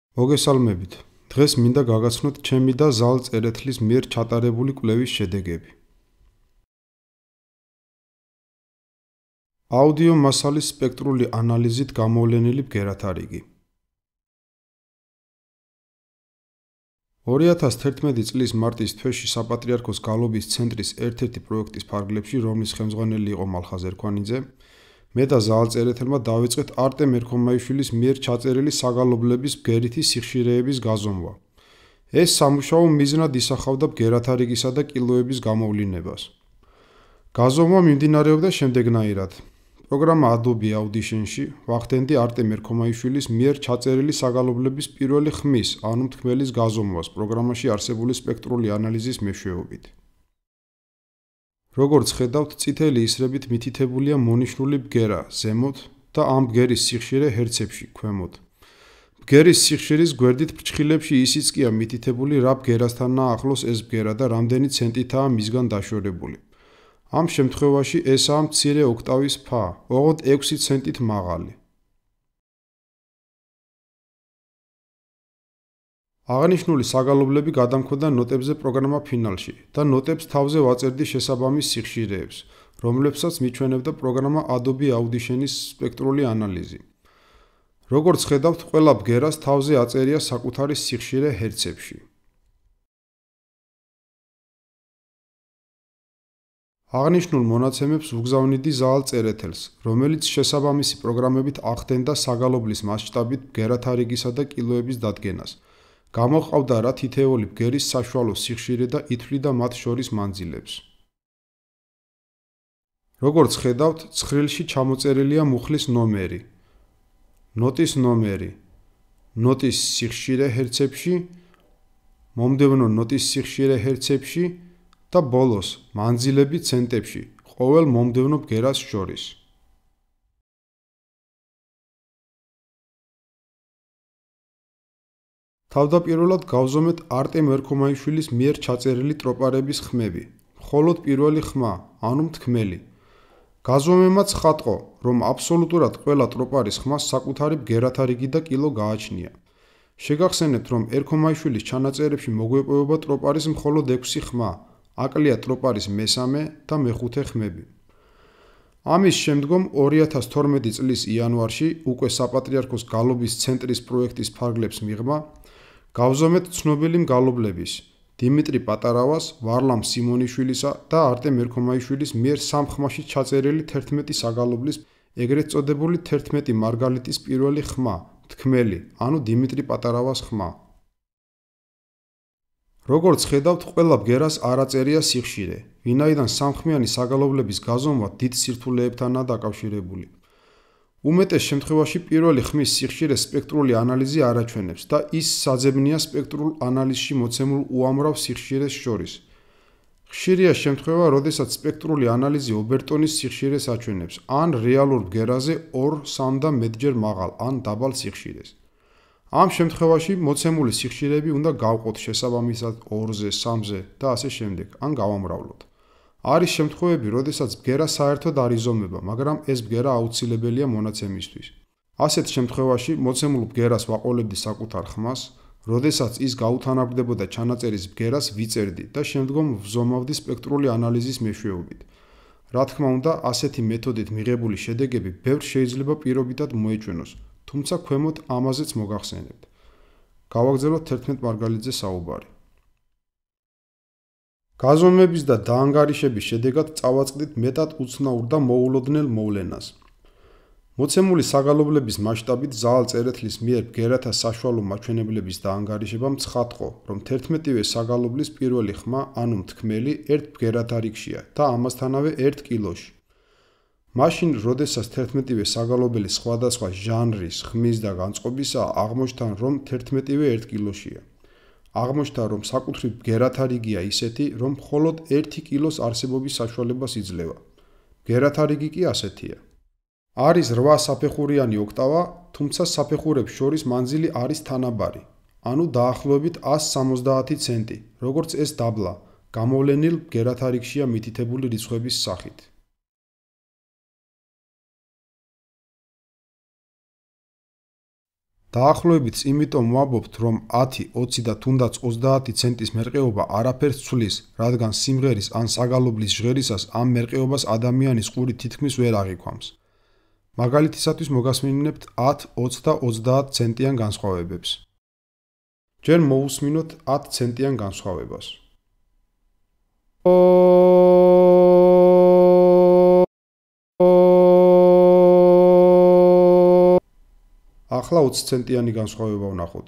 მოგესალმებით. დღეს მინდა გაგაცნოთ ჩემი და ზალ წერეთლის მიერ ჩატარებული კვლევის შედეგები. აუდიო მასალის სპექტრული ანალიზით გამოვლენილი ბგერათა რიგი. 2011 წლის მარტის თვეში საპატრიარქოს გალობის ცენტრის ერთ-ერთი პროექტის ფარგლებში, რომლის ხელმძღვანელი იყო მალხაზ ერქვანიძე, მე და ზალ წერეთელმა დავიწყეთ არტემ ერქომაიშვილის მიერ ჩაწერილი საგალობლების ბგერითი სიხშირეების გაზომვა. ეს სამუშაო მიზნად ისახავდა ბგერათა რიგისა და კილოების გამოვლინებას. გაზომვა მიმდინარეობდა შემდეგნაირად. პროგრამა Adobe Audition-ში ვახდენდი არტემ ერქომაიშვილის მიერ ჩაწერილი საგალობლების პირველი ხმის, ანუ მთქმელის გაზომვას პროგრამაში არსებული სპექტრული ანალიზის მეშვეობით. როგორც ხედავთ, წითელი ისრებით მითითებულია მონიშნული ბგერა ზემოთ და ამ ბგერის სიხშირე ჰერცებში ქვემოთ. ბგერის სიხშირის გვერდით ფრჩხილებში ისიც კია მითითებული, რა ბგერასთანაა ახლოს ეს ბგერა და რამდენი ცენტითაა მისგან დაშორებული. ამ შემთხვევაში ესაა მცირე ოქტავის ფა, ოღონდ 6 ცენტით მაღალი. აღნიშნული საგალობლები გადამხვდა ნოტებზე პროგრამა ფინალში და ნოტებს თავზე ვაწერდი შესაბამის სიხშირეებს, რომლებსაც მიჩვენებდა პროგრამა Adobe Audition-ის სპექტრული ანალიზი. როგორც ხედავთ, ყველა ბგერას თავზე აწერია საკუთარი სიხშირე ჰერცებში. აღნიშნულ მონაცემებს ვუგზავნიდი ზალ წერეთელს, რომელიც შესაბამისი პროგრამებით ახდენდა საგალობლის მასშტაბით ბგერათა რიგისა და კილოების დადგენას. გამოჰყავდა რა თითეული ბგერის საშუალო სიხშირე და ითვლიდა მათ შორის მანძილებს. როგორც ხედავთ, ცხრილში ჩამოწერილია მუხლის ნომერი, ნოტის ნომერი, ნოტის სიხშირე ჰერცებში, მომდევნო ნოტის სიხშირე ჰერცებში და ბოლოს მანძილები ცენტებში, ყოველ მომდევნო ბგერას შორის. თავდაპირველად გავზომეთ არტემ ერქომაიშვილის მიერ ჩაწერილი ტროპარების ხმები, მხოლოდ პირველი ხმა, ანუ მთქმელი. გაზომვებმა ცხადყო, რომ აბსოლუტურად ყველა ტროპარის ხმას საკუთარი ბგერათა რიგი და კილო გააჩნია. შეგახსენებთ, რომ ერქომაიშვილის ჩანაწერებში მოგვეპოვება ტროპარის მხოლოდ 6 ხმა, აკლია ტროპარის მესამე და მეხუთე ხმები. ამის შემდგომ 2012 წლის იანვარში უკვე საპატრიარქოს გალობის ცენტრის პროექტის ფარგლებს მიღმა, გავზომეთ ცნობილი მგალობლების დიმიტრი პატარავას, ვარლამ სიმონიშვილისა და არტემ ერქომაიშვილის მიერ სამ ხმაში ჩაწერილი 11 საგალობლის, ეგრეთ წოდებული 11 მარგალიტის პირველი ხმა, მთქმელი, ანუ დიმიტრი პატარავას ხმა. როგორც ხედავთ, ყველა ბგერას არ აწერია სიხშირე, ვინაიდან სამხმიანი საგალობლების გაზომვა დიდ სირთულეებთანაა დაკავშირებული. უმეტეს შემთხვევაში პირველი ხმის სიხშირე სპექტრული ანალიზი არ აჩვენებს და ის საძებნია სპექტრულ ანალიზში მოცემულ უამრავ სიხშირეს შორის. ხშირია შემთხვევა, როდესაც სპექტრული ანალიზი ობერტონის სიხშირეს აჩვენებს, ან რეალურ ბგერაზე 2-3 და მეტჯერ მაღალ ან დაბალ სიხშირეს. ამ შემთხვევაში მოცემული სიხშირეები უნდა გავყოთ შესაბამისად 2-ზე, 3-ზე და ასე შემდეგ, ან გავამრავლოთ. არის შემთხვევები, როდესაც ბგერა საერთოდ არ იზომება, მაგრამ ეს ბგერა აუცილებელია მონაცემისთვის. ასეთ შემთხვევაში მოცემულ ბგერას ვაყოლებდი საკუთარ ხმას, როდესაც ის გაუთანაბრდებოდა ჩანაწერის ბგერას ვიწერდი და შემდგომ ვზომავდი სპექტრული ანალიზის მეშვეობით. რა თქმა უნდა, ასეთი მეთოდით მიღებული შედეგები ბევრს შეიძლება პირობითად მოეჩვენოს, თუმცა ქვემოთ ამაზეც მოგახსენებთ. გავაგრძელოთ 11 მარგალიტზე საუბარი. გაზომვების და დაანგარიშების შედეგად წავაწყდით მეტად უცნაურ და მოულოდნელ მოვლენას. მოცემული საგალობლების მასშტაბით ზალ წერეთლის მიერ ბგერათა საშუალო მაჩვენებლების დაანგარიშებამ ცხადყო, რომ 11-ვე საგალობლის პირველი ხმა, ანუ მთქმელი, ერთ ბგერათა რიგშია და ამასთანავე 1 კილოში. მაშინ, როდესაც 11-ვე საგალობელი სხვადასხვა ჟანრის, ხმის და განწყობისაა, აღმოჩნდა, რომ 11-ვე 1 კილოშია. აღმოჩნდა, რომ საკუთრივ ბგერათა რიგია ისეთი, რომ მხოლოდ 1 კილოს არსებობის საშუალებას იძლევა. ბგერათა რიგი კი ასეთია. არის 8 საფეხურიანი ოქტავა, თუმცა საფეხურებს შორის მანძილი არის თანაბარი, ანუ დაახლოებით 170 ცენტი, როგორც ეს დაბლა, გამოვლენილ ბგერათა რიგშია მითითებული რიცხვების სახით. დაახლოებით იმიტომ ვამბობთ, რომ 10, 20 და თუნდაც 30 ცენტის მერყეობა არაფერს ცვლის, რადგან სიმღერის ან საგალობლის ჟღერისას ამ მერყეობას ადამიანის ყური თითქმის ვერ აღიქვამს. მაგალითისათვის მოგასმინებთ 10, 20 და 30 ცენტიან განსხვავებებს. ჯერ მოვუსმინოთ 10 ცენტიან განსხვავებას. ახლა 20 ცენტიანი განსხვავება ვნახოთ.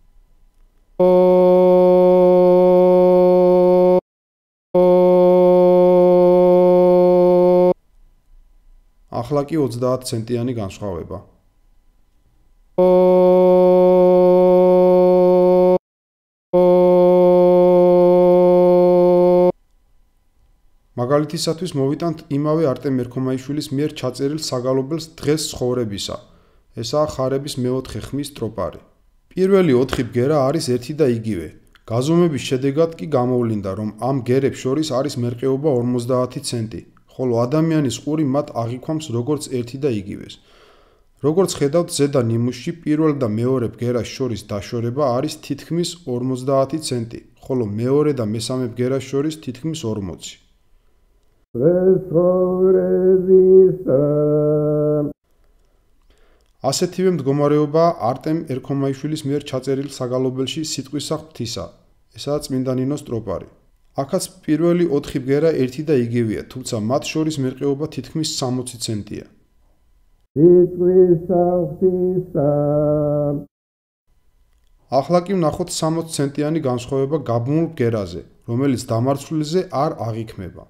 ახლა კი 30 ცენტიანი განსხვავება. მაგალითისათვის მოვიტანთ იმავე არტემ ერქომაიშვილის მიერ ჩაწერილ საგალობელს დღეს ცხოვრებისა. ესაა ხარების მეოთხე ხმის ტროპარი. პირველი 4 ბგერა არის ერთი და იგივე. გაზომების შედეგად კი გამოვლინდა, რომ ამ ბგერებს შორის არის მერყეობა 50 ცენტი, ხოლო ადამიანის ყური მათ აღიქვამს როგორც ერთი და იგივეს. როგორც ხედავთ, ზედა ნიმუშში პირველ და მეორე ბგერას შორის დაშორება არის თითქმის 50 ცენტი, ხოლო მეორე და მესამე ბგერას შორის თითქმის 40. ასეთივე მდგომარეობაა არტემ ერქომაიშვილის მიერ ჩაწერილ საგალობელში სიტყვისა ღვთისა. ესაა წმინდა ნინოს ტროპარი. აქაც პირველი 4 ბგერა ერთი და იგივეა, თუმცა მათ შორის მერყეობა თითქმის 60 ცენტია. სიტყვისა ღვთისა. ახლა კი ვნახოთ 60 ცენტიანი განსხვავება გაბმულ ბგერაზე, რომელიც დამარცვლზე არ აღიქმება.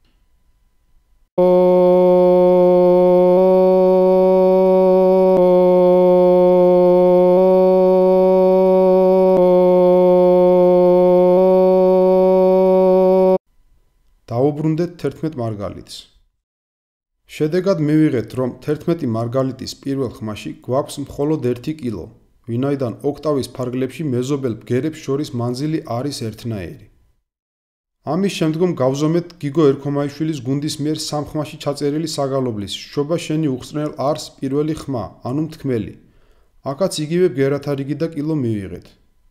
დავუბრუნდეთ 11 მარგალიტს. შედეგად მივიღეთ, რომ 11 მარგალიტის პირველ ხმაში გვაქვს მხოლოდ 1 კილო, ვინაიდან ოქტავის ფარგლებში მეზობელ ბგერებს შორის მანძილი არის ერთნაირი. ამის შემდგომ გავზომეთ გიგო ერქომაიშვილის გუნდის მიერ სამ ხმაში ჩაწერილი საგალობლის შობა შენი უხრწნელ არს პირველი ხმა, ანუ მთქმელი. აქაც იგივე ბგერათა რიგი და კილო მივიღეთ.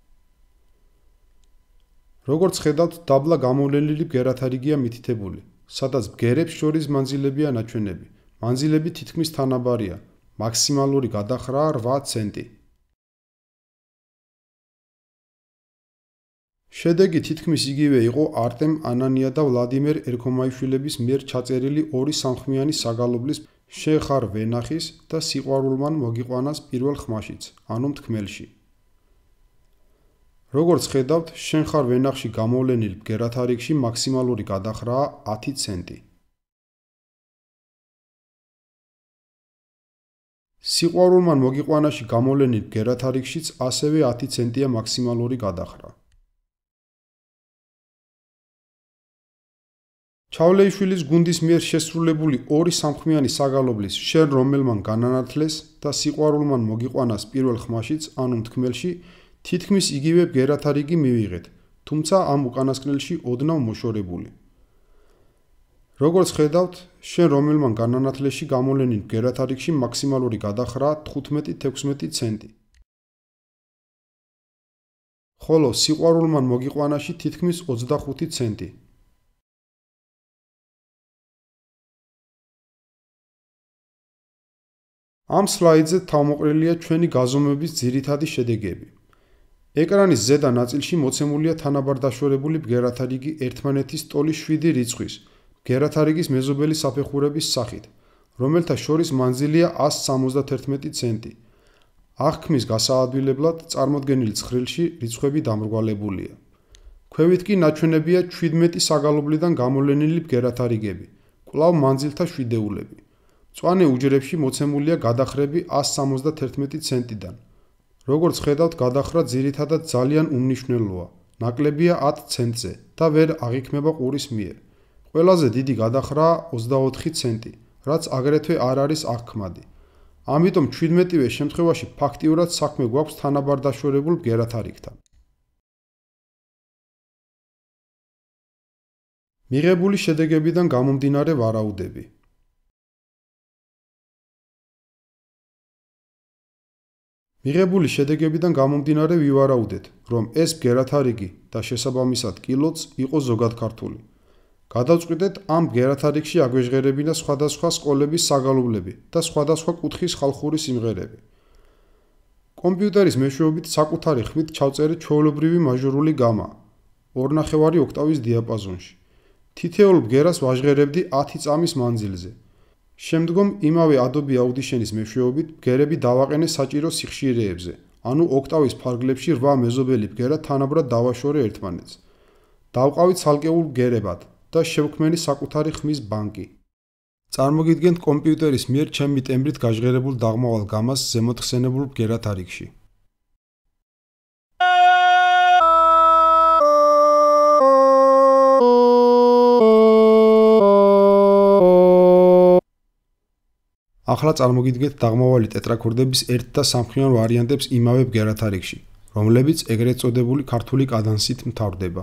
როგორც ხედავთ, დაბლა გამოვლენილი ბგერათა რიგია მითითებული, სადაც ბგერებს შორის მანძილებია ნაჩვენები. მანძილები თითქმის თანაბარია, მაქსიმალური გადახრაა 8 ცენტი. შედეგი თითქმის იგივე იყო არტემ ანანია და ვლადიმერ ერქომაიშვილების მიერ ჩაწერილი ორი სამხმიანი საგალობლის შენ ხარ ვენახის და სიყვარულმან მოგიყვანას პირველ ხმაშიც, ანუ მთქმელში. როგორც ხედავთ, შენ ხარ ვენახში გამოვლენილ ბგერათა რიგში მაქსიმალური გადახრაა 10 ცენტი. სიყვარულმან მოგიყვანაში გამოვლენილ ბგერათა რიგშიც ასევე 10 ცენტია მაქსიმალური გადახრა. ჩავლეიშვილის გუნდის მიერ შესრულებული ორი სამხმიანი საგალობლის შენ რომელმან განანათლეს და სიყვარულმან მოგიყვანას პირველ ხმაშიც, ანუ მთქმელში, თითქმის იგივე ბგერათა რიგი მივიღეთ, თუმცა ამ უკანასკნელში ოდნავ მოშორებული. როგორც ხედავთ, შენ რომელმან განანათლეში გამოვლენილ ბგერათა რიგში მაქსიმალური გადახრაა 15-16 ცენტი. ხოლო სიყვარულმან მოგიყვანაში თითქმის 25 ცენტი. ამ სლაიდზე თავმოყრილია ჩვენი გაზომების ძირითადი შედეგები. ეკრანის ზედა ნაწილში მოცემულია თანაბარ დაშორებული ბგერათა რიგი ერთმანეთის ტოლის 7 რიცხვის, ბგერათა რიგის მეზობელი საფეხურების სახით, რომელთა შორის მანძილია 171 ცენტი. აღქმის გასაადვილებლად წარმოდგენილ ცხრილში რიცხვები დამრგვალებულია. ქვევით კი ნაჩვენებია 17 საგალობლიდან გამოვლენილი ბგერათა რიგები, კვლავ მანძილთა შვიდეულები. მწვანე უჯრებში მოცემულია გადახრები 171 ცენტიდან. როგორც ხედავთ, გადახრა ძირითადად ძალიან უმნიშვნელოა, ნაკლებია 10 ცენტზე და ვერ აღიქმება ყურის მიერ. ყველაზე დიდი გადახრაა 24 ცენტი, რაც აგრეთვე არ არის აღქმადი. ამიტომ 17-ვე შემთხვევაში ფაქტიურად საქმე გვაქვს თანაბარ დაშორებულ ბგერათა რიგთან. მიღებული შედეგებიდან გამომდინარე ვარაუდები. მიღებული შედეგებიდან გამომდინარე ვივარაუდეთ, რომ ეს ბგერათა რიგი და შესაბამისად კილოც იყო ზოგად ქართული. გადავწყვიტეთ ამ ბგერათა რიგში აგვეჟღერებინა სხვადასხვა სკოლების საგალობლები და სხვადასხვა კუთხის ხალხური სიმღერები. კომპიუტერის მეშვეობით საკუთარი ხმით ჩავწერეთ ჩვეულებრივი მაჟორული გამა 2.5 ოქტავის დიაპაზონში. თითოეულ ბგერას ვაჟღერებდი 10 წამის მანძილზე. შემდგომ იმავე Adobe Audition-ის მეშვეობით ბგერები დავაყენე საჭირო სიხშირეებზე, ანუ ოქტავის ფარგლებში 8 მეზობელი ბგერა თანაბრად დავაშორე ერთმანეთს. დავყავით ცალკეულ ბგერებად და შევქმენი საკუთარი ხმის ბანკი. წარმოგიდგენთ კომპიუტერის მიერ ჩემი ტემბრით გაჟღერებულ დაღმავალ გამას ზემოთხსენებულ ბგერათა რიგში. ახლა წარმოგიდგენთ დაღმავალი ტეტრაქორდების ერთ და სამხმიან ვარიანტებს იმავე ბგერათა რიგში, რომლებიც ეგრეთ წოდებული ქართული კადანსით მთავრდება.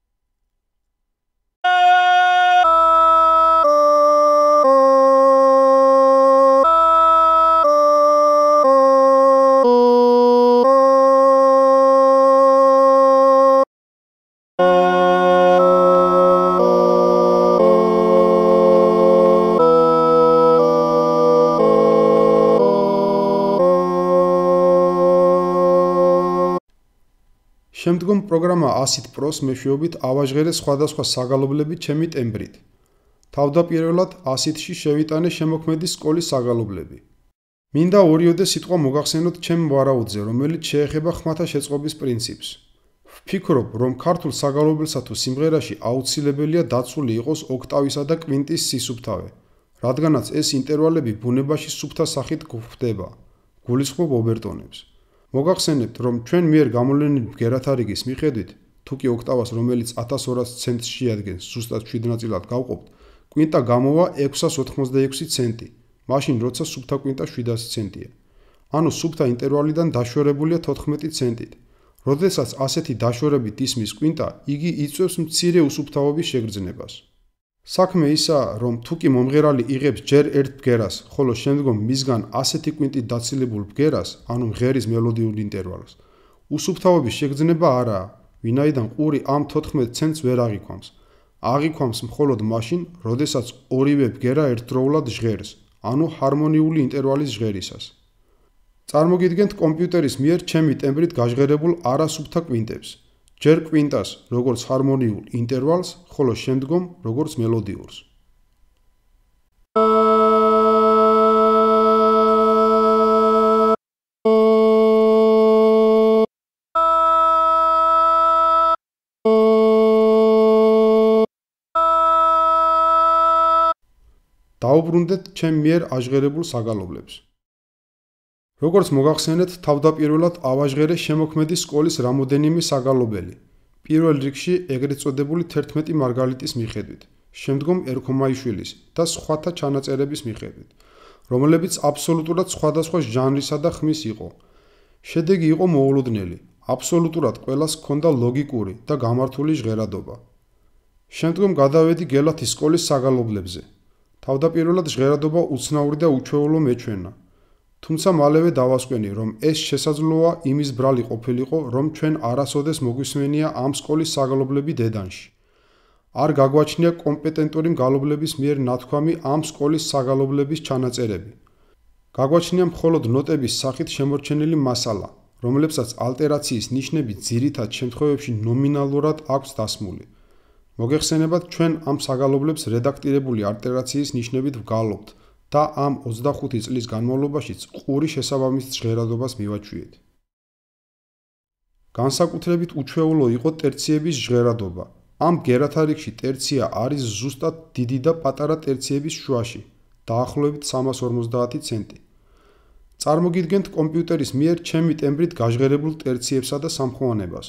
შემდგომ პროგრამა Acid Pro-ს მეშვეობით ავაჟღერე სხვადასხვა საგალობლები ჩემი ტემბრით. თავდაპირველად Acid-ში შევიტანე შემოქმედის სკოლის საგალობლები. მინდა ორიოდე სიტყვა მოგახსენოთ ჩემ ვარაუდზე, რომელიც შეეხება ხმათა შეწყობის პრინციპს. ვფიქრობ, რომ ქართულ საგალობლსა თუ სიმღერაში აუცილებელია დაცული იყოს ოქტავისა და კვინტის სისუფთავე, რადგანაც ეს ინტერვალები ბუნებაში სუფთა სახით გვხვდება. გულისხმობ ობერტონებს. მოგახსენებთ, რომ ჩვენ მიერ გამოვლენილი ბგერათა რიგის მიხედვით, თუკი ოქტავას, რომელიც 1200 ცენტს შეადგენს, ზუსტად 7 ნაწილად გავყოფთ, კვინტა გამოვა 686 ცენტი, მაშინ როცა სუფთა კვინტა 700 ცენტია. ანუ სუფთა ინტერვალიდან დაშორებულია 14 ცენტით. როდესაც ასეთი დაშორებით ისმის კვინტა, იგი იწვევს მცირე უსუფთავობის შეგრძნებას. საქმე ისაა, რომ თუკი მომღერალი იღებს ჯერ ერთ ბგერას, ხოლო შემდგომ მისგან ასეთი კვინტით დაცილებულ ბგერას, ანუ მღერის მელოდიურ ინტერვალს, უსუფთავობის შეგრძნება არაა, ვინაიდან ყური ამ 14 ცენტს ვერ აღიქვამს. აღიქვამს მხოლოდ მაშინ, როდესაც ორივე ბგერა ერთდროულად ჟღერს, ანუ ჰარმონიული ინტერვალის ჟღერისას. წარმოგიდგენთ კომპიუტერის მიერ ჩემი ტემბრით გაჟღერებულ არასუფთა კვინტებს. ჯერ კვინტას, როგორც ჰარმონიულ ინტერვალს, ხოლო შემდგომ როგორც მელოდიურს. დაუბრუნდეთ ჩემ მიერ აჟღერებულ საგალობლებს. როგორც მოგახსენეთ, თავდაპირველად ავაჟღერე შემოქმედის სკოლის რამოდენიმე საგალობელი. პირველ რიგში ეგრეთ წოდებული 11 მარგალიტის მიხედვით, შემდგომ ერქომაიშვილის და სხვათა ჩანაწერების მიხედვით, რომლებიც აბსოლუტურად სხვადასხვა ჟანრისა და ხმის იყო. შედეგი იყო მოულოდნელი, აბსოლუტურად ყველას ჰქონდა ლოგიკური და გამართული ჟღერადობა. შემდგომ გადავედი გელათის სკოლის საგალობლებზე. თავდაპირველად ჟღერადობა უცნაური და უჩვეულო მეჩვენა. თუმცა მალევე დავასკვენი, რომ ეს შესაძლოა იმის ბრალი ყოფილიყო, რომ ჩვენ არასოდეს მოგვისმენია ამ სკოლის საგალობლები დედანში. არ გაგვაჩნია კომპეტენტური მგალობლების მიერ ნათქვამი ამ სკოლის საგალობლების ჩანაწერები. გაგვაჩნია მხოლოდ ნოტების სახით შემორჩენილი მასალა, რომლებსაც ალტერაციის ნიშნები ძირითად შემთხვევებში ნომინალურად აქვს დასმული. მოგეხსენებათ, ჩვენ ამ საგალობლებს რედაქტირებული ალტერაციის ნიშნებით ვგალობთ და ამ 25 წლის განმავლობაშიც ყური შესაბამის ჟღერადობას მივაჩვიეთ. განსაკუთრებით უჩვეულო იყო ტერციების ჟღერადობა. ამ ბგერათა რიგში ტერცია არის ზუსტად დიდი და პატარა ტერციების შუაში, დაახლოებით 350 ცენტი. წარმოგიდგენთ კომპიუტერის მიერ ჩემი ტემბრით გაჟღერებულ ტერციებსა და სამხმოვანებას.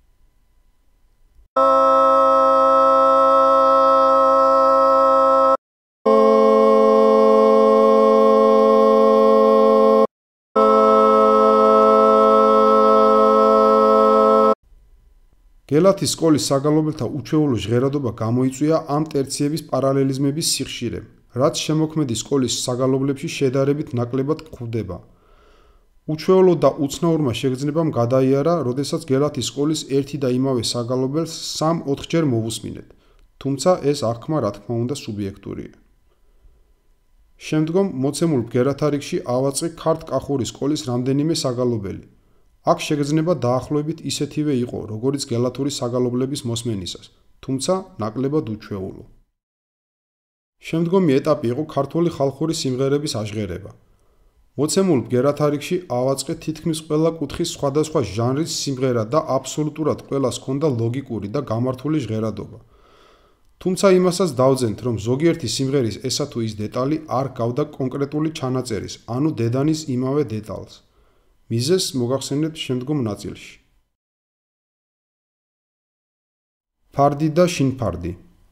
გელათის სკოლის საგალობელთა უჩვეულო ჟღერადობა გამოიწვია ამ ტერციების პარალელიზმების სიხშირემ, რაც შემოქმედის სკოლის საგალობლებში შედარებით ნაკლებად გვხვდება. უჩვეულო და უცნაურმა შეგრძნებამ გადაიარა, როდესაც გელათი სკოლის ერთი და იმავე საგალობელს 3-4 მოვუსმინეთ, თუმცა ეს აღქმა რა თქმა უნდა სუბიექტურია. შემდგომ მოცემულ ბგერათა რიგში ავაწყე ქართკახური სკოლის რამდენიმე საგალობელი. აქ შეგრძნება დაახლოებით ისეთივე იყო, როგორც გელათური საგალობლების მოსმენისას, თუმცა ნაკლებად უჩვეულო. შემდგომი ეტაპი იყო ქართული ხალხური სიმღერების აჟღერება. მოცემულ ბგერათა რიგში ავაწყე თითქმის ყველა კუთხის სხვადასხვა ჟანრის სიმღერა და აბსოლუტურად ყველას ჰქონდა ლოგიკური და გამართული ჟღერადობა. თუმცა იმასაც დავძენთ, რომ ზოგიერთი სიმღერის ესა თუ ის დეტალი არ გავდა კონკრეტული ჩანაწერის, ანუ დედანის იმავე დეტალს. მიზეზს მოგახსენებთ შემდგომ ნაწილში. ფარდი და შინფარდი.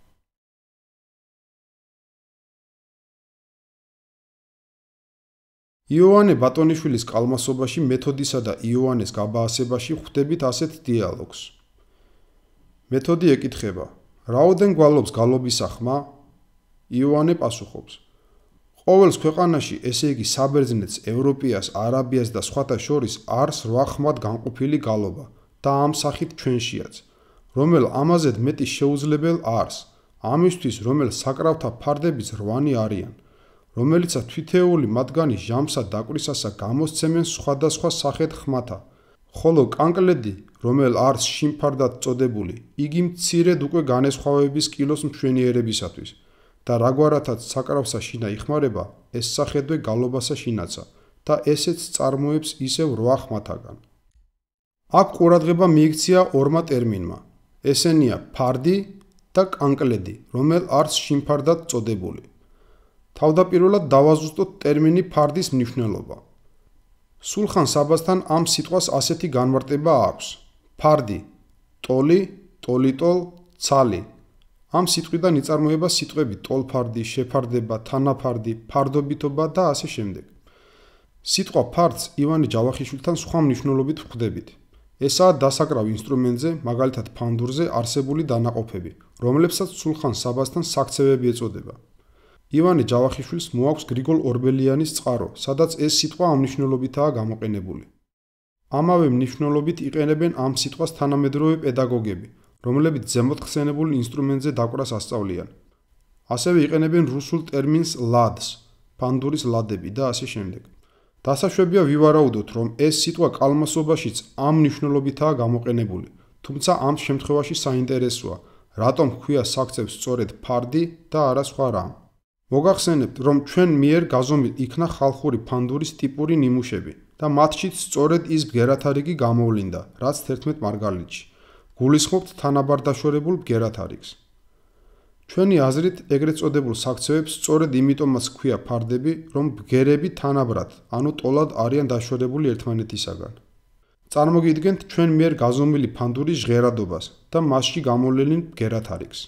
იოანე ბატონიშვილის კალმასობაში მეთოდისა და იოანეს გაბაასებაში ხვდებით ასეთ დიალოგს. მეთოდი ეკითხება: რაოდენ გვალობს გალობისა ხმა? იოანე პასუხობს: ყოველს ქვეყანაში, ესე იგი საბერძნეთს, ევროპიას, არაბიას და სხვათა შორის არის 8 ხმად განყოფილი გალობა და ამ სახით ჩვენშიაც, რომელ ამაზედ მეტი შეუძლებელ არის, ამისთვის რომელ საკრავთა ფარდებიც 8 არიან, რომელიცაც თითეული მათგანი ჟამსა დაკვრისასა გამოსცემენ სხვადასხვა სახედ ხმათა, ხოლო კანკლედი, რომელ არის შინფარდად წოდებული, იგი მცირედ უკვე განესხვავების კილოს მშვენიერებისათვის და რაგვარათაც საკრავსა შინა იხმარება, ეს სახედვე გალობასა შინაცა და ესეც წარმოებს ისევ 8 ხმათაგან. აქ ყურადღება მიიქცია ორმა ტერმინმა, ესენია ფარდი და კანკლედი, რომელ არის შინფარდად წოდებული. თავდაპირველად დავაზუსტოთ ტერმინი ფარდის მნიშვნელობა. სულხან საბასთან ამ სიტყვას ასეთი განმარტება აქვს: ფარდი, ტოლი, ტოლიტოლ, ცალი. ამ სიტყვიდან იწარმოება სიტყვები ტოლფარდი, შეფარდება, თანაფარდი, ფარდობითობა და ასე შემდეგ. სიტყვა ფარდს ივანე ჯავახიშვილთან სხვა მნიშვნელობით ვხვდებით. ესაა დასაკრავ ინსტრუმენტზე, მაგალითად ფანდურზე არსებული დანაყოფები, რომლებსაც სულხან საბასთან საქცევები ეწოდება. ივანე ჯავახიშვილს მოაქვს გრიგოლ ორბელიანის წყარო, სადაც ეს სიტყვა ამ მნიშვნელობითაა გამოყენებული. ამავე მნიშვნელობით იყენებენ ამ სიტყვას თანამედროვე პედაგოგები, რომლებიც ზემოთხსენებულ ინსტრუმენტზე დაკვრას ასწავლიან. ასევე იყენებენ რუსულ ტერმინს ლადს, ფანდურის ლადები და ასე შემდეგ. დასაშვებია ვივარაუდოთ, რომ ეს სიტყვა კალმასობაშიც ამ მნიშვნელობითაა გამოყენებული, თუმცა ამ შემთხვევაში საინტერესოა, რატომ ჰქვია საქცევს სწორედ ფარდი და არა სხვა რამ. მოგახსენებთ, რომ ჩვენ მიერ გაზომილ იქნა ხალხური ფანდურის ტიპური ნიმუშები და მათშიც სწორედ ის ბგერათა რიგი გამოვლინდა, რაც 11 მარგალიტში. გულისხმობთ თანაბარდაშორებულ ბგერათა რიგს. ჩვენი აზრით, ეგრეთ წოდებულ საქცევებს სწორედ იმიტომაც ჰქვია ფარდები, რომ ბგერები თანაბრად, ანუ ტოლად არიან დაშორებული ერთმანეთისაგან. წარმოგიდგენთ ჩვენ მიერ გაზომილი ფანდურის ჟღერადობას და მასში გამოვლენილ ბგერათა რიგს.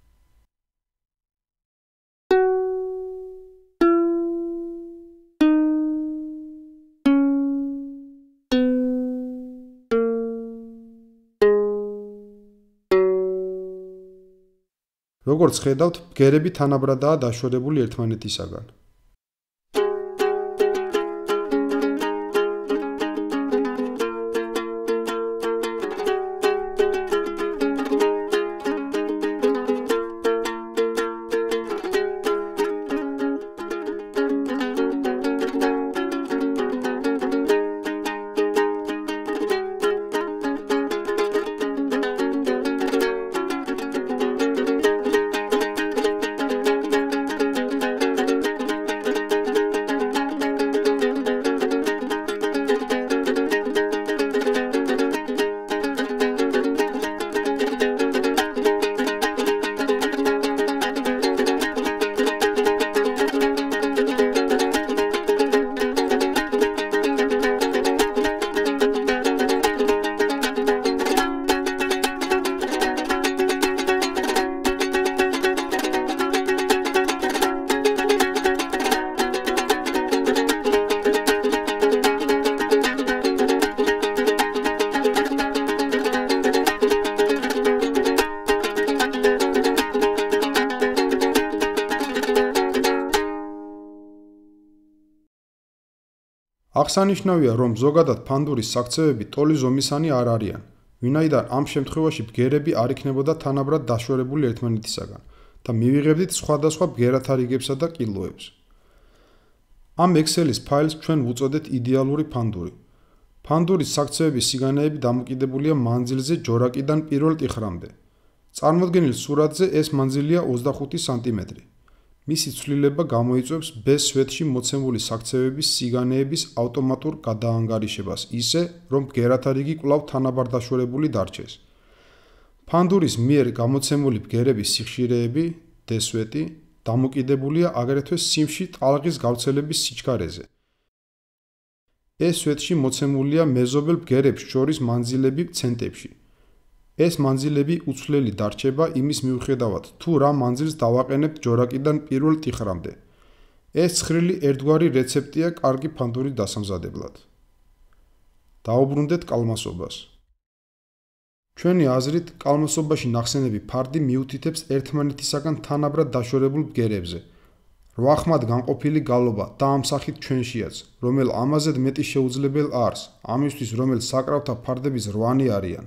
როგორც ხედავთ, ბგერები თანაბრადაა დაშორებული ერთმანეთისაგან. აღსანიშნავია, რომ ზოგადად ფანდურის საქცევები ტოლი ზომისანი არ არიან, ვინაიდან ამ შემთხვევაში ბგერები არ იქნებოდა თანაბრად დაშორებული ერთმანეთისაგან და მივიღებდით სხვადასხვა ბგერათა რიგებსა და კილოებს. ამ Excel-ის ფაილს ჩვენ ვუწოდეთ იდეალური ფანდური. ფანდურის საქცევების სიგანეები დამოკიდებულია მანძილზე ჯორაკიდან პირველ ტიხრამდე. წარმოდგენილ სურათზე ეს მანძილია 25 სანტიმეტრი. მისი ცვლილება გამოიწვევს B-სვეტში მოცემული საქცევების სიგანეების ავტომატურ გადაანგარიშებას ისე, რომ ბგერათა რიგი კვლავ თანაბარ დაშორებული დარჩეს. ფანდურის მიერ გამოცემული ბგერების სიხშირეები D-სვეტი დამოკიდებულია აგრეთვე სიმში ტალღის გავრცელების სიჩქარეზე. S-სვეტში მოცემულია მეზობელ ბგერებს შორის მანძილები ცენტებში. ეს მანძილები უცვლელი დარჩება იმის მიუხედავად, თუ რა მანძილს დავაყენებთ ჯორაკიდან პირველ ტიხრამდე. ეს ცხრილი ერთგვარი რეცეპტია კარგი ფანდურის დასამზადებლად. დაუბრუნდეთ კალმასობას. ჩვენი აზრით, კალმასობაში ნახსენები ფარდი მიუთითებს ერთმანეთისაგან თანაბრად დაშორებულ ბგერებზე. 8 ხმად განყოფილი გალობა და ამ სახით ჩვენშიაც, რომელ ამაზედ მეტი შეუძლებელ არს, ამისთვის რომელ საკრავთა ფარდების 8-ნი არიან.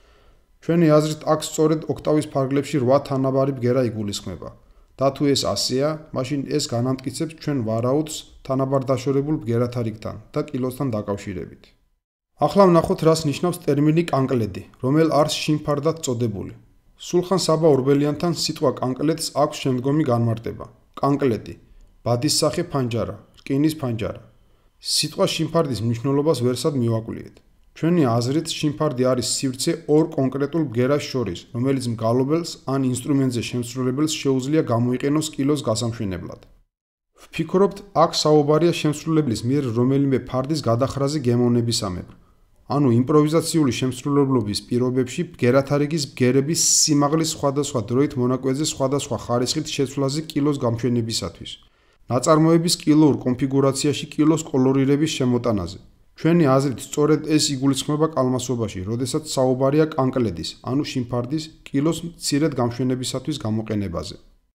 ჩვენი აზრით, აქ სწორედ ოქტავის ფარგლებში 8 თანაბარი ბგერა იგულისხმება და თუ ეს ასეა, მაშინ ეს განამტკიცებს ჩვენ ვარაუდს თანაბარ დაშორებულ ბგერათა რიგთან და კილოსთან დაკავშირებით. ახლა ვნახოთ, რას ნიშნავს ტერმინი კანკლედი, რომელ არს შინფარდად წოდებული. სულხან საბა ორბელიანთან სიტყვა კანკლედს აქვს შემდგომი განმარტება. კანკლედი, ბადისსახე ფანჯარა, რკინის ფანჯარა. სიტყვა შინფარდის მნიშვნელობას ვერსად მივაკვლიეთ. ჩვენი აზრით, შინფარდი არის სივრცე ორ კონკრეტულ ბგერას შორის, რომელიც მგალობელს ან ინსტრუმენტზე შემსრულებელს შეუძლია გამოიყენოს კილოს გასამშვენებლად. ვფიქრობთ, აქ საუბარია შემსრულებლის მიერ რომელიმე ფარდის გადახრაზე გემოვნებისამებრ. ანუ იმპროვიზაციული შემსრულებლობის პირობებში ბგერათა რიგის ბგერების სიმაღლის სხვადასხვა დროით მონაკვეთზე სხვადასხვა ხარისხით შეცვლაზე კილოს გამშვენებისათვის. ნაწარმოების კილოურ კონფიგურაციაში კილოს კოლორირების შემოტანაზე. ჩვენი აზრით, სწორედ ეს იგულისხმება კალმასობაში, როდესაც საუბარია კანკლედის, ანუ შინფარდის კილოს მცირედ გამშვენებისათვის გამოყენებაზე.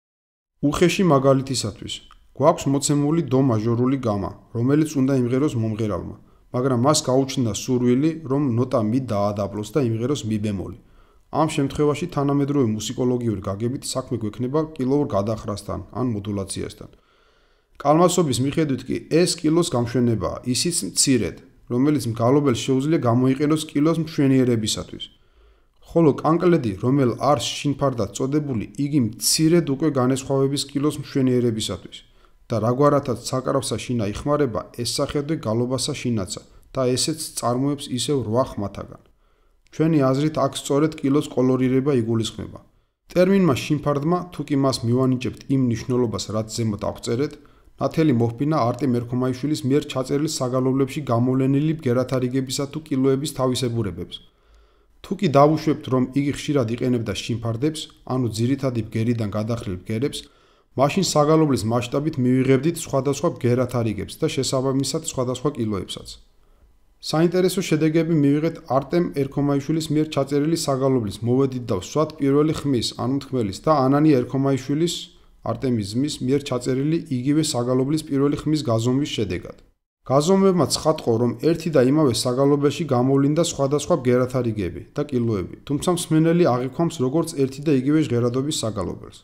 უხეში მაგალითისათვის, გვაქვს მოცემული დო მაჟორული გამა, რომელიც უნდა იმღეროს მომღერალმა, მაგრამ მას გაუჩნდა სურვილი, რომ ნოტა მი დაადაბლოს და იმღეროს მი ბემოლი. ამ შემთხვევაში თანამედროვე მუსიკოლოგიური გაგებით საქმე გვექნება კილოურ გადახრასთან ან მოდულაციასთან. კალმასობის მიხედვით კი ეს კილოს გამშვენებაა, ისიც მცირედ, რომელიც მგალობელს შეუძლია გამოიყენოს კილოს მშვენიერებისათვის. ხოლო კანკლედი, რომელ არს შინფარდად წოდებული, იგი მცირედ უკვე განესხვავების კილოს მშვენიერებისათვის. და რაგვარათაც საკრავსა შინა იხმარება, ეს სახედვე გალობასა შინაცა და ესეც წარმოებს ისევ 8 ხმათაგან. ჩვენი აზრით, აქ სწორედ კილოს კოლორირება იგულისხმება. ტერმინმა შინფარდმა, თუ კი მას მივანიჭებთ იმ მნიშვნელობას, რაც ზემოთ აღწერეთ, ნათელი მოჰფინა არტემ ერქომაიშვილის მიერ ჩაწერილ საგალობლებში გამოვლენილი ბგერათა რიგებისა თუ კილოების თავისებურებებს. თუ კი დავუშვებთ, რომ იგი ხშირად იყენებდა შინფარდებს, ანუ ძირითადი ბგერიდან გადახრილ ბგერებს, მაშინ საგალობლის მასშტაბით მივიღებდით სხვადასხვა ბგერათა რიგებს და შესაბამისად სხვადასხვა კილოებსაც. საინტერესო შედეგები მივიღეთ არტემ ერქომაიშვილის მიერ ჩაწერილი საგალობლის მოვედით და ვსვათ პირველი ხმის, ანუ მთქმელის და ანანი ერქომაიშვილის არტემის ძმის მიერ ჩაწერილი იგივე საგალობლის პირველი ხმის გაზომვის შედეგად. გაზომვებმა ცხადყო, რომ ერთი და იმავე საგალობელში გამოვლინდა სხვადასხვა ბგერათა რიგები და კილოები, თუმცა მსმენელი აღიქვამს როგორც ერთი და იგივე ჟღერადობის საგალობელს.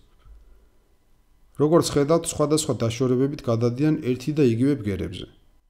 როგორც ხედავთ, სხვადასხვა დაშორებებით გადადიან ერთი და იგივე ბგერებზე.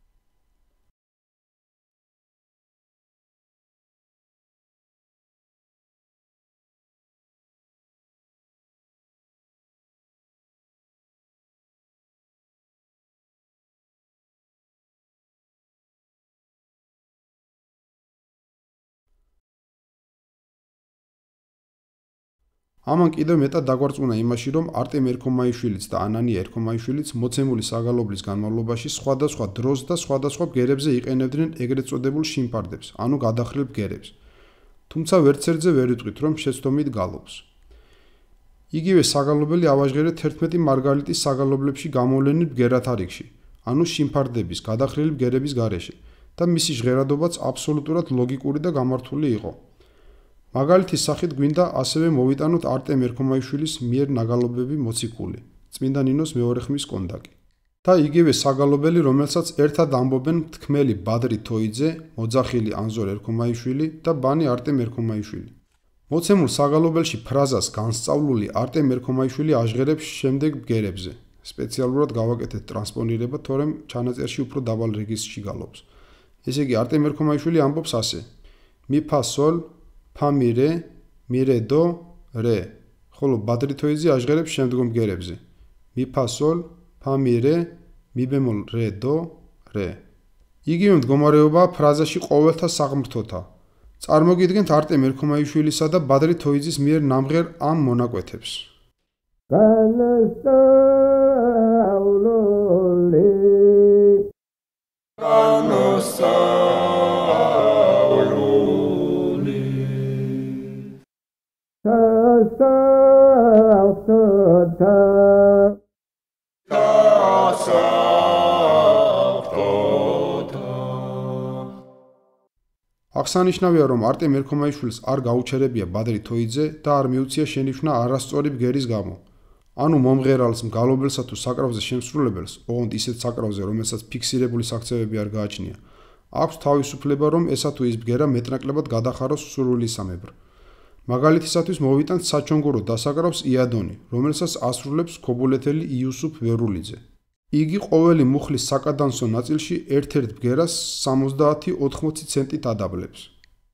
ამან კიდევ მეტად დაგვარწმუნა იმაში, რომ არტემ ერქომაიშვილიც და ანანი ერქომაიშვილიც მოცემული საგალობლის განმავლობაში სხვადასხვა დროს და სხვადასხვა ბგერებზე იყენებდნენ ეგრეთ წოდებულ შინფარდებს, ანუ გადახრილ ბგერებს. თუმცა ვერცერთზე ვერ ვიტყვით, რომ შეცდომით გალობს. იგივე საგალობელი ავაჟღერეთ 11 მარგალიტის საგალობლებში გამოვლენილ ბგერათა რიგში, ანუ შინფარდების გადახრილი ბგერების გარეშე და მისი ჟღერადობაც აბსოლუტურად ლოგიკური და გამართული იყო. მაგალითის სახით გვინდა ასევე მოვიტანოთ არტემ ერქომაიშვილის მიერ ნაგალობები მოციქული, წმინდა ნინოს მეორე ხმის კონდაკი. და იგივე საგალობელი, რომელსაც ერთად ამბობენ თქმელი ბადრი თოიძე, მოძახილი ანზორ ერქომაიშვილი და ბანი არტემ ერქომაიშვილი. მოცემულ საგალობელში ფრაზას განსწავლული არტემ ერქომაიშვილი აჟღერებს შემდეგ ბგერებზე. სპეციალურად გავაკეთეთ ტრანსპონირება, თორემ ჩანაწერში უფრო დაბალ რეგისტრში გალობს. ესე იგი, არტემ ერქომაიშვილი ამბობს ასე: მი ფა სოლ, ფა მი რე, მი რე დო, რე. ხოლო ბადრი თოიძე აჟღერებს შემდგომ ბგერებზე. მი ფა სოლ, ფა მი რე, მი ბემოლ რე დო, რე. იგივე მდგომარეობაა ფრაზაში ყოველთა საღმრთოთა. წარმოგიდგენთ არტემ ერქომაიშვილისა და ბადრი თოიძის მიერ ნამღერ ამ მონაკვეთებს. აღსანიშნავია, რომ არტემ ერქომაიშვილს არ გაუჩერებია ბადრი თოიძე და არ მიუცია შენიშვნა არასწორი ბგერის გამო. ანუ მომღერალს, მგალობელსა თუ საკრავზე შემსრულებელს, ოღონდ ისეთ საკრავზე, რომელსაც ფიქსირებული საქცევები არ გააჩნია, აქვს თავისუფლება, რომ ესა თუ ის ბგერა მეტნაკლებად გადახაროს სურვილისამებრ. მაგალითისათვის მოვიტანთ საჩონგორო დასაკრავს იადონი, რომელსაც ასრულებს ქობულეთელი იუსუფ ვერულიძე. იგი ყოველი მუხლის საკადანსო ნაწილში ერთ-ერთ ბგერას 70-80 ცენტით ადაბლებს.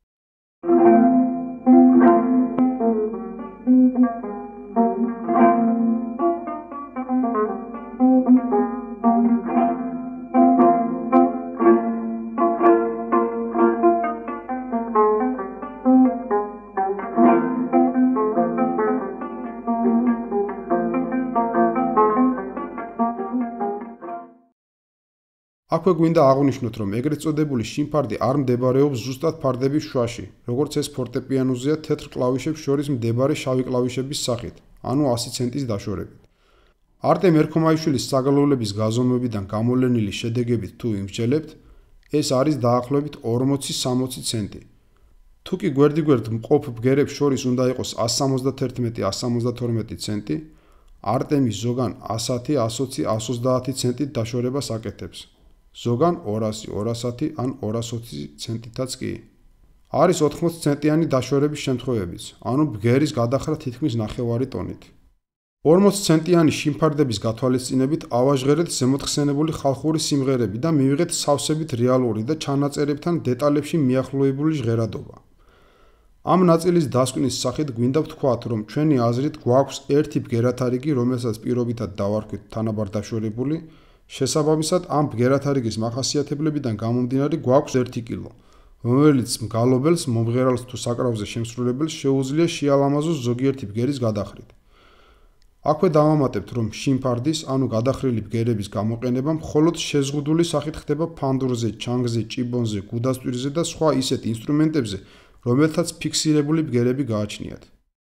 აქვე გვინდა აღვნიშნოთ, რომ ეგრეთ წოდებული შიმფარდი არ მდებარეობს ზუსტად ფარდების შუაში, როგორც ეს ფორტეპიანოზეა თეთრ კლავიშებს შორის მდებარე შავი კლავიშების სახით, ანუ 100 ცენტის დაშორებით. არტემ ერქომაიშვილის საგალობლების გაზომვებიდან გამოვლენილი შედეგებით თუ იმსჯელებთ, ეს არის დაახლოებით 40-60 ცენტი. თუ კი გვერდიგვერდ მყოფ ბგერებს შორის უნდა იყოს 171-172 ცენტი, არტემი ზოგან 110, 120, 130 ცენტით დაშორებას აკეთებს. ზოგან 200, 210 ან 220 ცენტითაც კი. არის 80 ცენტიანი დაშორების შემთხვევებიც, ანუ ბგერის გადახრა თითქმის ნახევარი ტონით. 40 ცენტიანი შიმფარდების გათვალისწინებით ავაჟღერეთ ზემოთხსენებული ხალხური სიმღერები და მივიღეთ სავსებით რეალური და ჩანაწერებთან დეტალებში მიახლოებული ჟღერადობა. ამ ნაწილის დასკვნის სახით გვინდა ვთქვათ, რომ ჩვენი აზრით გვაქვს ერთი ბგერათარიგი, რომელსაც პირობითად დავარქვით თანაბარ დაშორებული. შესაბამისად, ამ ბგერათარიგის მახასიათებლებიდან გამომდინარე გვაქვს 1 კილო, რომელიც მგალობელს, მომღერალს თუ საკრავზე შემსრულებელს შეუძლია შეალამაზოს ზოგიერთი ბგერის გადახრით. აქვე დავამატებთ, რომ შიმფარდის, ანუ გადახრილი ბგერების გამოყენება მხოლოდ შეზღუდული სახით ხდება ფანდურზე, ჩანგზე, ჭიბონზე, გუდასტვირზე და სხვა ისეთ ინსტრუმენტებზე, რომელთაც ფიქსირებული ბგერები გააჩნიათ.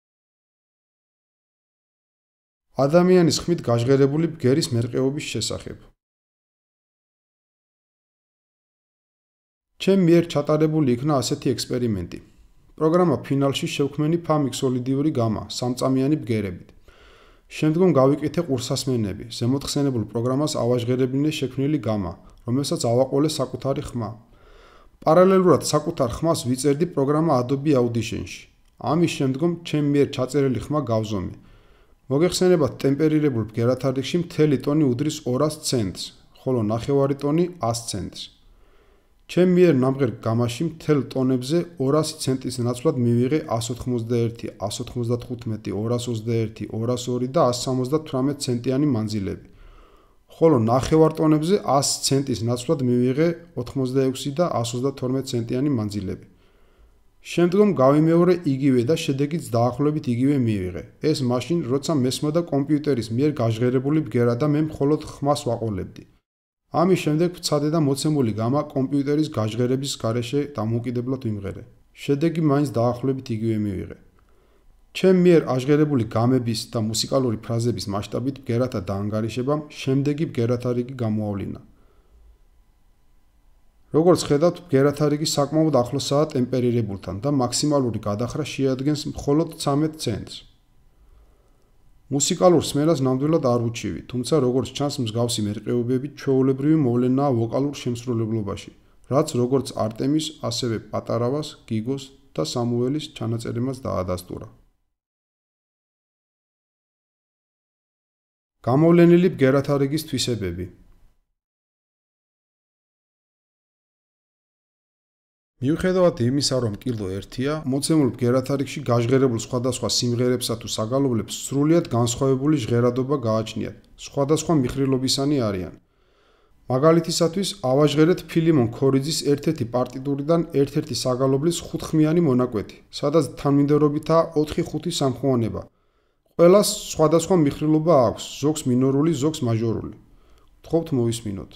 ადამიანის ხმით გაჟღერებული ბგერის მერყეობის შესახებ. ჩემ მიერ ჩატარებული იქნა ასეთი ექსპერიმენტი. პროგრამა ფინალში შევქმენი ფა მიქსოლიდიური გამა, სამწამიანი ბგერებით. შემდგომ გავიკეთე ყურსასმენები, ზემოთხსენებულ პროგრამას ავაჟღერებინე შექმნილი გამა, რომელსაც ავაყოლე საკუთარი ხმა. პარალელურად საკუთარ ხმას ვიწერდი პროგრამა Adobe Audition-ში. ამის შემდგომ ჩემ მიერ ჩაწერილი ხმა გავზომე. მოგეხსენებათ, ტემპერირებულ ბგერათარიგში მთელი ტონი უდრის 200 ცენტს, ხოლო ნახევარი ტონი 100 ცენტს. ჩემ მიერ ნამღერ გამაში მთელ ტონებზე 200 ცენტის ნაცვლად მივიღე 191, 195, 221, 202 და 178 ცენტიანი მანძილები. ხოლო ნახევარ ტონებზე 100 ცენტის ნაცვლად მივიღე 86 და 132 ცენტიანი მანძილები. შემდგომ გავიმეორე იგივე და შედეგიც დაახლოებით იგივე მივიღე. ეს მაშინ, როცა მესმოდა კომპიუტერის მიერ გაჟღერებული ბგერა და მე მხოლოდ ხმას ვაყოლებდი. ამის შემდეგ ვცადე და მოცემული გამა კომპიუტერის გაჟღერების გარეშე დამოუკიდებლად ვიმღერე. შედეგი მაინც დაახლოებით იგივე მივიღე. ჩემ მიერ აჟღერებული გამების და მუსიკალური ფრაზების მასშტაბით ბგერათა დაანგარიშებამ შემდეგი ბგერათარიგი გამოავლინა. როგორც ხედავთ, ბგერათარიგი საკმაოდ ახლოსაა ტემპერირებულთან და მაქსიმალური გადახრა შეადგენს მხოლოდ 13 ცენტს. მუსიკალურ სმენას ნამდვილად არ ვუჩივი, თუმცა როგორც ჩანს მსგავსი მერყეობები ჩვეულებრივი მოვლენაა ვოკალურ შემსრულებლობაში, რაც როგორც არტემის, ასევე პატარავას, გიგოს და სამუელის ჩანაწერებმაც დაადასტურა. გამოვლენილი ბგერათა რიგის თვისებები. მიუხედავად იმისა, რომ კილო 1-ია, მოცემულ ბგერათა რიგში გაჟღერებულ სხვადასხვა სიმღერებსა თუ საგალობლებს სრულიად განსხვავებული ჟღერადობა გააჩნიათ, სხვადასხვა მიხრილობისანი არიან. მაგალითისათვის, ავაჟღერეთ ფილიმონ ქორიძის ერთ-ერთი პარტიტურიდან ერთ-ერთი საგალობლის 5-ხმიანი მონაკვეთი, სადაც თანმიმდევრობითაა 4-5 სამხმოვანება. ყველას სხვადასხვა მიხრილობა აქვს, ზოგს მინორული, ზოგს მაჟორული. გთხოვთ მოვისმინოთ.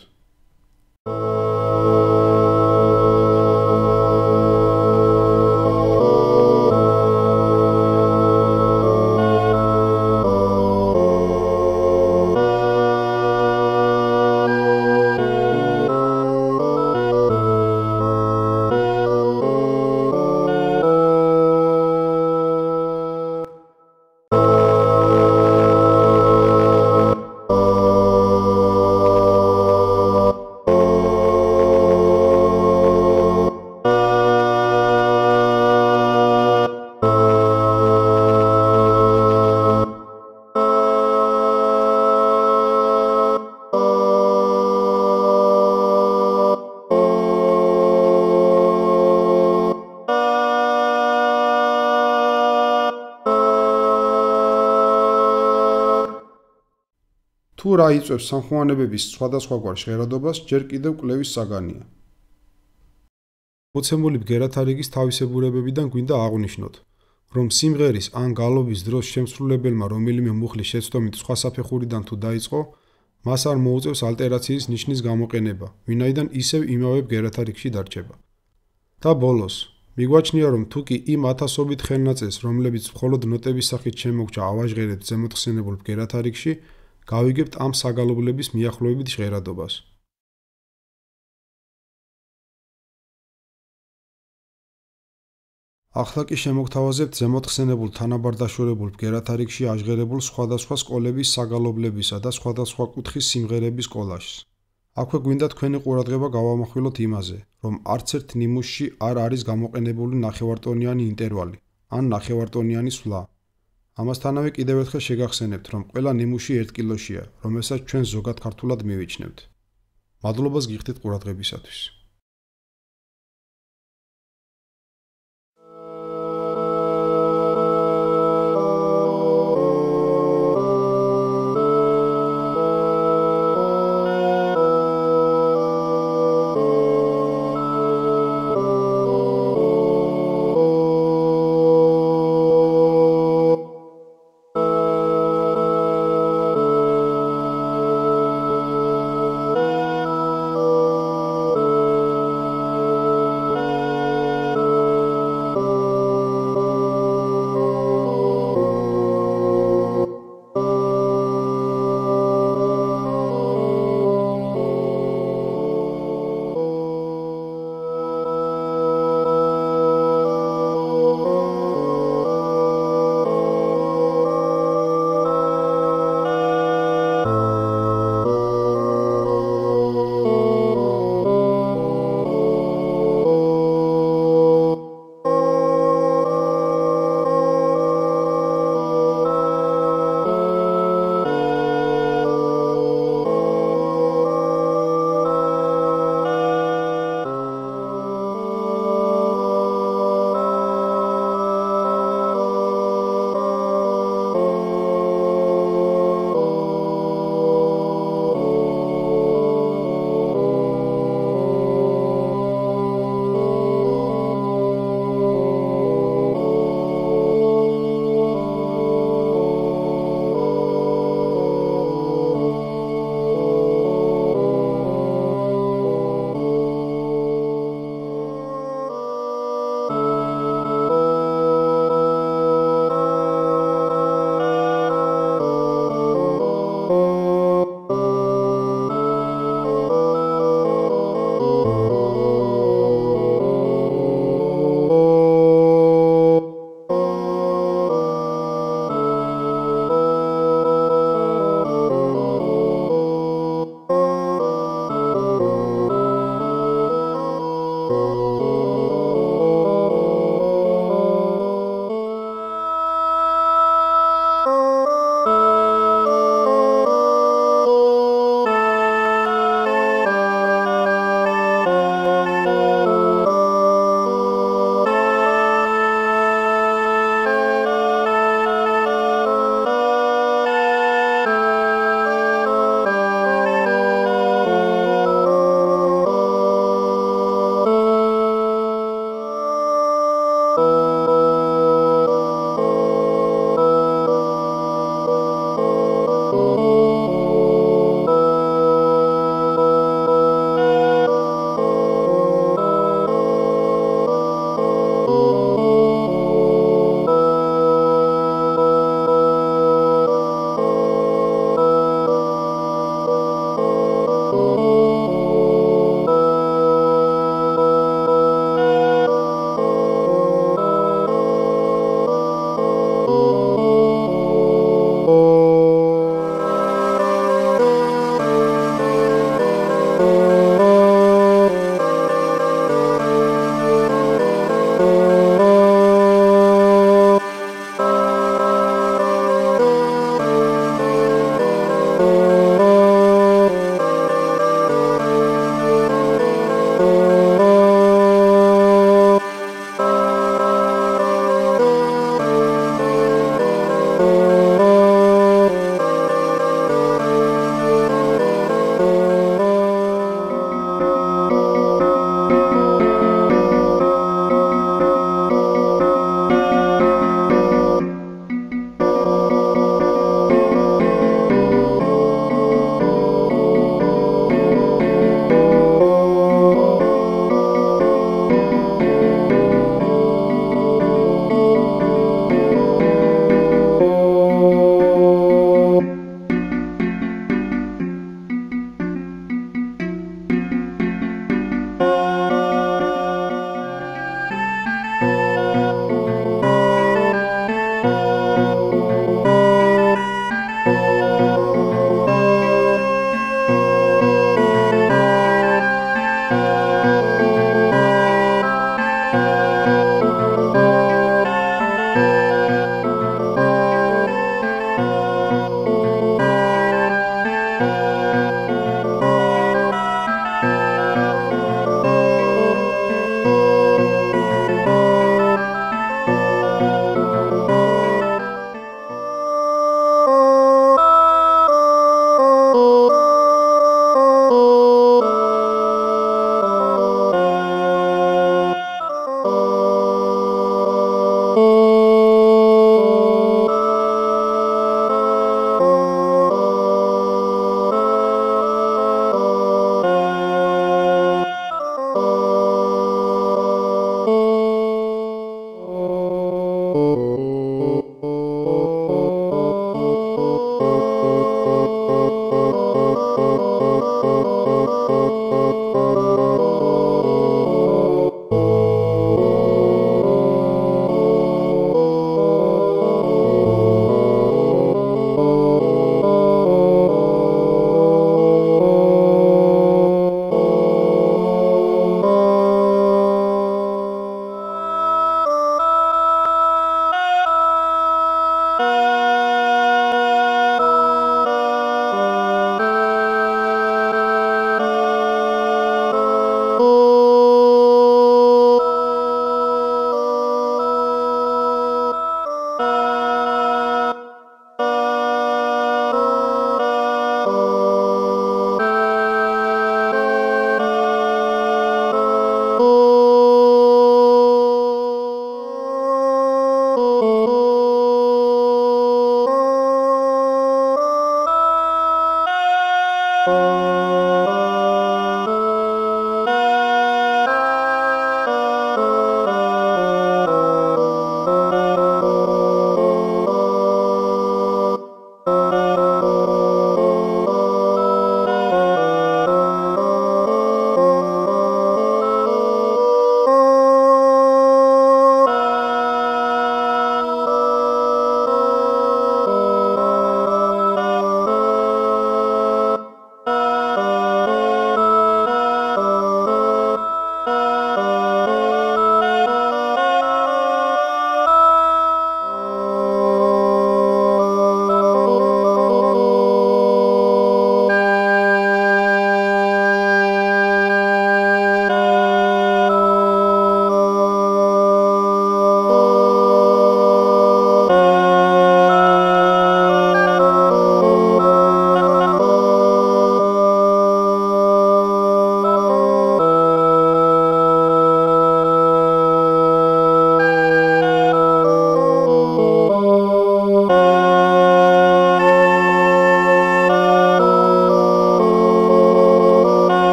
თუ რა იწვევს სამხმოვანებების სხვადასხვაგვარ ჟღერადობას, ჯერ კიდევ კვლევის საგანია. მოცემული ბგერათა რიგის თავისებურებებიდან გვინდა აღვნიშნოთ, რომ სიმღერის ან გალობის დროს შემსრულებელმა რომელიმე მუხლის შეცდომით სხვა საფეხურიდან თუ დაიწყო, მას არ მოუწევს ალტერაციის ნიშნის გამოყენება, ვინაიდან ისევ იმავე ბგერათა რიგში დარჩება. და ბოლოს, მიგვაჩნია, რომ თუკი იმ ათასობით ხელნაწერს, რომლებიც მხოლოდ ნოტების სახით შემოგჭა ავაჟღერეთ ზემოთხსენებულ ბგერათა რიგში, გავიგებთ ამ საგალობლების მიახლოებით ჟღერადობას. ახლა კი შემოგთავაზებთ ზემოთხსენებულ თანაბარდაშორებულ ბგერათა რიგში აჟღერებულ სხვადასხვა სკოლების საგალობლებისა და სხვადასხვა კუთხის სიმღერების კოლაჟს. აქვე გვინდა თქვენი ყურადღება გავამახვილოთ იმაზე, რომ არც ერთ ნიმუშში არ არის გამოყენებული ნახევარტონიანი ინტერვალი ან ნახევარტონიანი სვლა. ამასთანავე კიდევ ერთხელ შეგახსენებთ, რომ ყველა ნიმუში 1 კილოშია, რომელსაც ჩვენ ზოგად ქართულად მივიჩნევთ. მადლობას გიხდით ყურადღებისათვის.